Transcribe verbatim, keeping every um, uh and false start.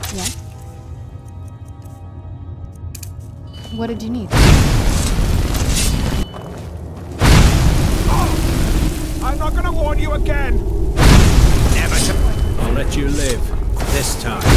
Yes? What did you need? Oh! I'm not gonna warn you again! Never to... I'll let you live. This time.